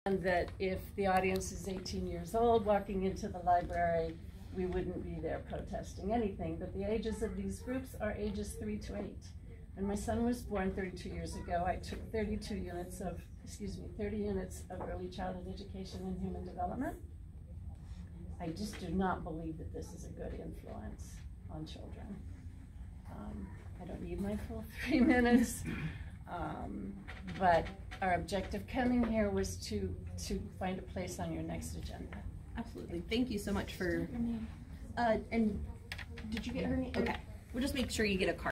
And that if the audience is 18 years old walking into the library, we wouldn't be there protesting anything. But the ages of these groups are ages 3 to 8. When my son was born 32 years ago, I took 30 units of early childhood education and human development. I just do not believe that this is a good influence on children. I don't need my full 3 minutes. But our objective coming here was to find a place on your next agenda. Absolutely. Thank you so much for, and did you get her name? Okay. We'll just make sure you get a card.